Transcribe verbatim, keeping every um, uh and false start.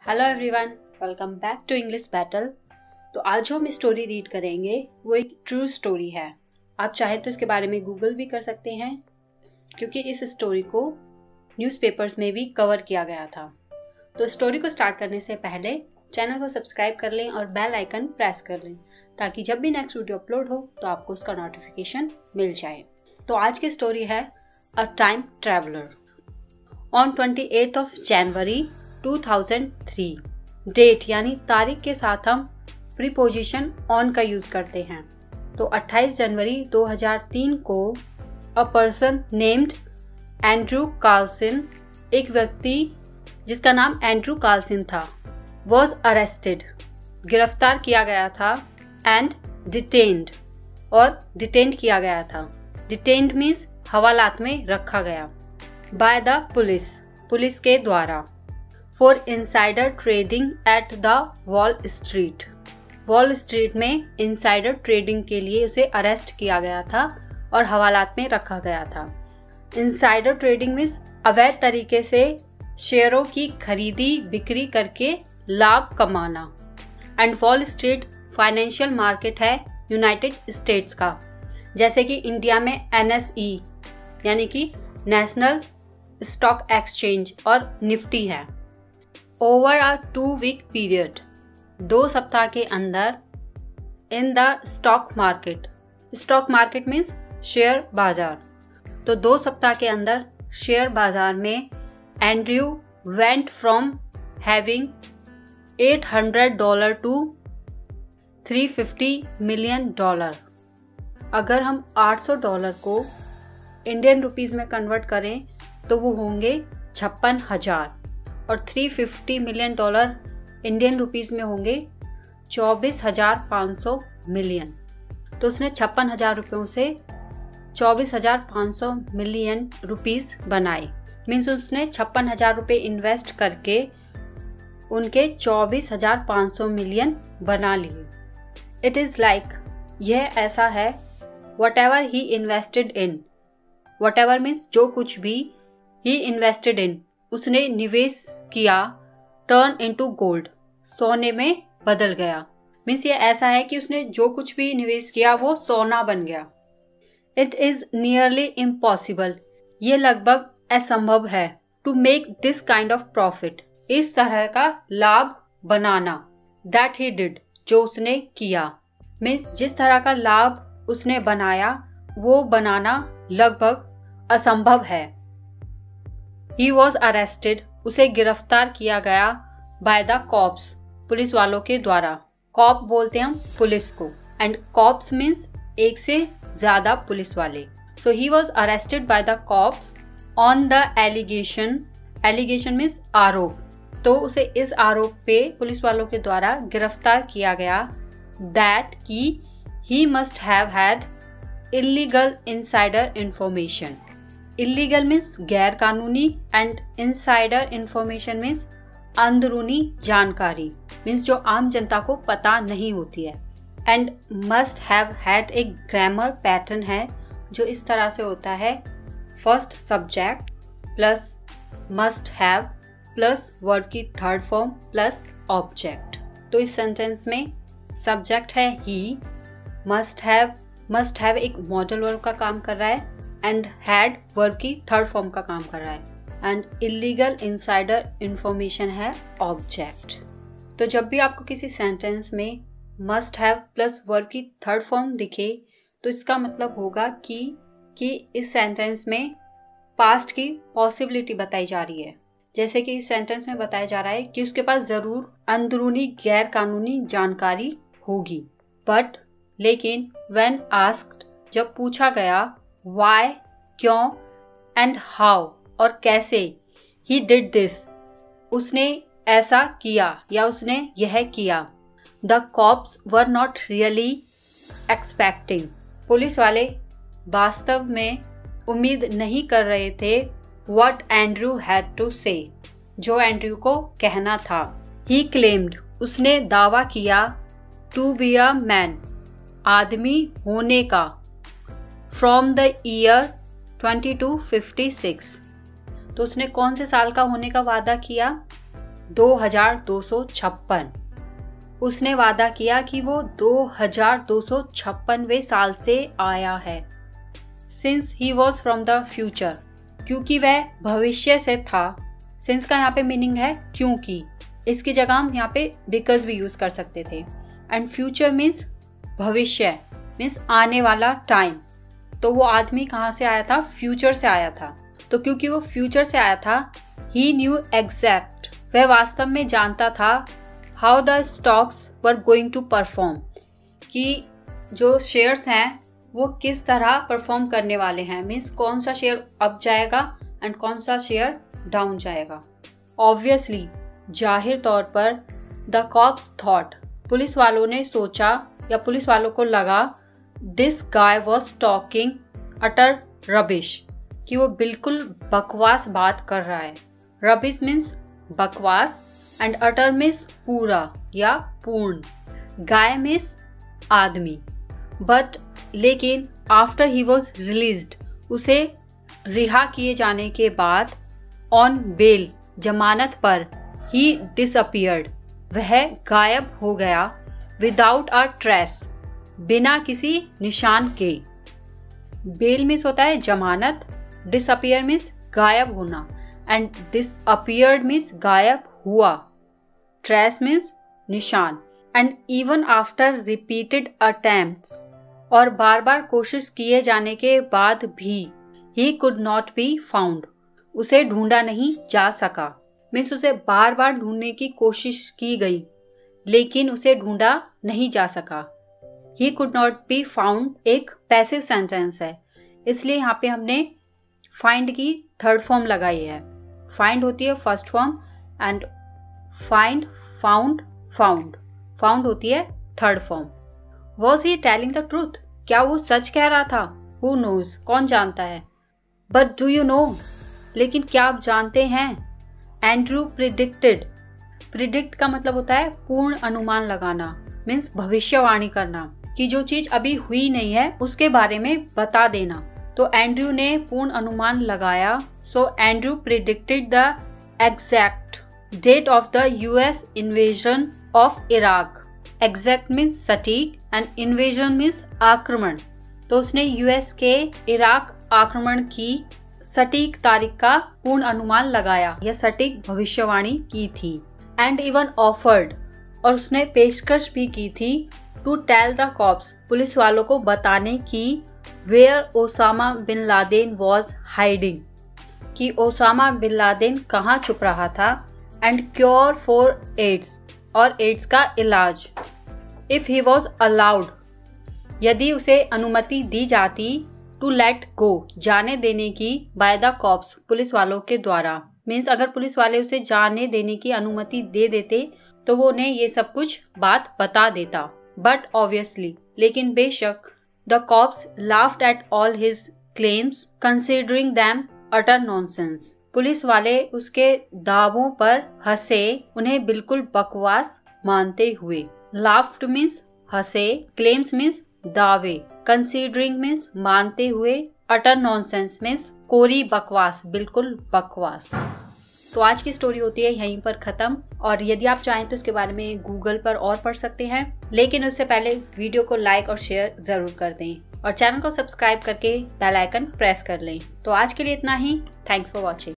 Hello everyone, welcome back to English battle. तो आज जो हम स्टोरी रीड करेंगे वो एक ट्रू स्टोरी है। आप चाहें तो इसके बारे में गूगल भी कर सकते हैं क्योंकि इस स्टोरी को न्यूज़पेपर्स में भी कवर किया गया था। तो स्टोरी को स्टार्ट करने से पहले चैनल को सब्सक्राइब कर लें और बेल आइकन प्रेस कर लें ताकि जब भी नेक्स्ट वीडियो अपलोड हो तो आपको उसका नोटिफिकेशन मिल जाए। तो आज की स्टोरी है a time traveller. On twenty eight of January two thousand three, date यानी तारीख के साथ हम प्रीपोजिशन ऑन का यूज करते हैं। तो अट्ठाईस जनवरी दो हज़ार तीन को a person named Andrew Carlson, एक व्यक्ति जिसका नाम एंड्रू कार्लसन था, वॉज अरेस्टेड, गिरफ्तार किया गया था, एंड डिटेन्ड, और डिटेन्ड किया गया था। डिटेन्ड मीन्स हवालात में रखा गया, बाय द पुलिस, पुलिस के द्वारा, for insider trading at the Wall Street, Wall Street में इनसाइडर ट्रेडिंग के लिए उसे अरेस्ट किया गया था और हवालात में रखा गया था। इनसाइडर ट्रेडिंग मीन्स अवैध तरीके से शेयरों की खरीदी बिक्री करके लाभ कमाना। And Wall Street financial market है यूनाइटेड स्टेट्स का, जैसे कि इंडिया में एन एस ई यानी कि नेशनल स्टॉक एक्सचेंज और निफ्टी है। Over a two week period, दो सप्ताह के अंदर, in the stock market, stock market means share बाजार, तो दो सप्ताह के अंदर शेयर बाजार में Andrew went from having eight hundred dollar to three fifty million dollar. अगर हम आठ सौ डॉलर को इंडियन रुपीस में कन्वर्ट करें तो वो होंगे छप्पन हजार, और तीन सौ पचास मिलियन डॉलर इंडियन रुपीस में होंगे चौबीस हजार पाँच सौ मिलियन। तो उसने छप्पन हजार रुपयों से चौबीस हजार पाँच सौ मिलियन रुपीस बनाए। मीन्स उसने छप्पन हजार रुपये इन्वेस्ट करके उनके चौबीस हजार पाँच सौ मिलियन बना लिए। इट इज़ लाइक, यह ऐसा है, whatever he invested in, whatever means जो कुछ भी, ही इन्वेस्टेड इन उसने निवेश किया, टर्न इनटू गोल्ड, सोने में बदल गया। मीन्स ये ऐसा है कि उसने जो कुछ भी निवेश किया वो सोना बन गया। इट इज नियरली इम्पॉसिबल, ये लगभग असंभव है, to make this kind of profit, इस तरह का लाभ बनाना, दैट ही डिड, जो उसने किया। मीन्स जिस तरह का लाभ उसने बनाया वो बनाना लगभग असंभव है। He was arrested, उसे गिरफ्तार किया गया, by the cops, पुलिस वालों के द्वारा। कॉप बोलते हैं हम पुलिस को, and cops means एक से ज्यादा पुलिस वाले। So he was arrested by the cops on the allegation, allegation means आरोप, तो उसे इस आरोप पे पुलिस वालों के द्वारा गिरफ्तार किया गया, that कि he must have had illegal insider information, illegal means गैर कानूनी, एंड इनसाइडर इंफॉर्मेशन मीन्स अंदरूनी जानकारी, मीन्स जो आम जनता को पता नहीं होती है। एंड मस्ट हैव हैड एक ग्रामर पैटर्न है जो इस तरह से होता है, first subject plus must have plus verb की थर्ड फॉर्म प्लस ऑब्जेक्ट। तो इस सेंटेंस में सब्जेक्ट है he, must have, must have एक मॉडल वर्ब का काम कर रहा है, एंड हैड वर्ब की थर्ड फॉर्म का काम कर रहा है, एंड इलीगल इनसाइडर इंफॉर्मेशन है ऑब्जेक्ट। तो जब भी आपको किसी सेंटेंस में मस्ट हैव प्लस वर्ब की थर्ड फॉर्म दिखे तो इसका मतलब होगा कि कि इस सेंटेंस में पास्ट की पॉसिबिलिटी बताई जा रही है। जैसे कि इस सेंटेंस में बताया जा रहा है कि उसके पास जरूर अंदरूनी गैर कानूनी जानकारी होगी। बट लेकिन व्हेन आस्क्ड, जब पूछा गया, Why, क्यों, and how, और कैसे, he did this, उसने ऐसा किया या उसने यह किया। The cops were not really expecting, police वाले वास्तव में उम्मीद नहीं कर रहे थे, what Andrew had to say, जो एंड्रयू को कहना था। He claimed, उसने दावा किया, to be a man, आदमी होने का, from the year twenty two fifty six, तो उसने कौन से साल का होने का वादा किया, दो हजार दो सौ छप्पन। उसने वादा किया कि वो दो हजार दो सौ छप्पनवें साल से आया है। Since he was from the future, क्योंकि वह भविष्य से था। सिंस का यहाँ पे मीनिंग है क्योंकि, इसकी जगह हम यहाँ पे बिकॉज भी यूज कर सकते थे। एंड फ्यूचर मीन्स भविष्य, मीन्स आने वाला टाइम। तो वो आदमी कहाँ से आया था? फ्यूचर से आया था। तो क्योंकि वो फ्यूचर से आया था, ही न्यू एग्जैक्ट, वह वास्तव में जानता था how the stocks were going to perform, कि जो शेयर्स हैं वो किस तरह परफॉर्म करने वाले हैं। मीन्स कौन सा शेयर अप जाएगा एंड कौन सा शेयर डाउन जाएगा। ऑब्वियसली, जाहिर तौर पर, द कॉप्स थॉट, पुलिस वालों ने सोचा या पुलिस वालों को लगा, this guy was talking utter rubbish, कि वो बिल्कुल बकवास बात कर रहा है। रबिश मीन्स बकवास एंड अटर मीन्स पूरा या पूर्ण। गाय मीन्स आदमी। बट लेकिन आफ्टर ही वॉज रिलीज्ड, उसे रिहा किए जाने के बाद, ऑन बेल, जमानत पर, ही डिसअपियर्ड, वह गायब हो गया, विदाउट अ ट्रेस, बिना किसी निशान के। बेल मीन्स होता है जमानत, डिसअपियर मीन्स गायब होना, एंड डिसअपियर्ड मीन्स गायब हुआ, ट्रेस मीन्स निशान। And even after repeated attempts, और बार बार कोशिश किए जाने के बाद भी, he could not be found, उसे ढूंढा नहीं जा सका। मीन्स उसे बार बार ढूंढने की कोशिश की गई लेकिन उसे ढूंढा नहीं जा सका। He could not be found एक पैसिव सेंटेंस है, इसलिए यहाँ पे हमने फाइंड की थर्ड फॉर्म लगाई है। फाइंड होती है first form and find, found, found, found होती है third form. Was he telling the truth, क्या वो सच कह रहा था? हु नोज, कौन जानता है। बट डू यू नो, लेकिन क्या आप जानते हैं? एंड्रू प्रिडिक्टेड, प्रिडिक्ट का मतलब होता है पूर्ण अनुमान लगाना, मीन्स भविष्यवाणी करना, कि जो चीज अभी हुई नहीं है उसके बारे में बता देना। तो एंड्रू ने पूर्ण अनुमान लगाया। So Andrew predicted the exact date of the US invasion of Iraq. Exact means सटीक एंड इन्वेजन मीन्स आक्रमण। तो उसने यूएस के इराक आक्रमण की सटीक तारीख का पूर्ण अनुमान लगाया या सटीक भविष्यवाणी की थी। एंड इवन ऑफर्ड, और उसने पेशकश भी की थी, to tell the cops, police वालों को बताने की, where Osama bin Laden was hiding, कि ओसामा बिन लादेन कहाँ छुप रहा था। एंड क्योर फॉर एड्स, और एड्स का इलाज। इफ ही वॉज अलाउड, यदि उसे अनुमति दी जाती, टू लेट गो, जाने देने की, बाय द कॉप्स, पुलिस वालों के द्वारा। मीन्स अगर पुलिस वाले उसे जाने देने की अनुमति दे देते तो वो उन्हें ये सब कुछ बात बता देता। बट ऑब्वियसली, लेकिन बेशक, the cops laughed at all his claims considering them utter nonsense, police वाले उसके दावों पर हंसे, उन्हें बिल्कुल बकवास मानते हुए। लाफ्ड मीन्स हंसे, क्लेम्स मीन्स दावे, कंसीडरिंग मीन्स मानते हुए, अटर नॉनसेंस मीन्स कोरी बकवास, बिल्कुल बकवास। तो आज की स्टोरी होती है यहीं पर खत्म, और यदि आप चाहें तो इसके बारे में गूगल पर और पढ़ सकते हैं, लेकिन उससे पहले वीडियो को लाइक और शेयर जरूर कर दें और चैनल को सब्सक्राइब करके बेल आइकन प्रेस कर लें। तो आज के लिए इतना ही। Thanks for watching.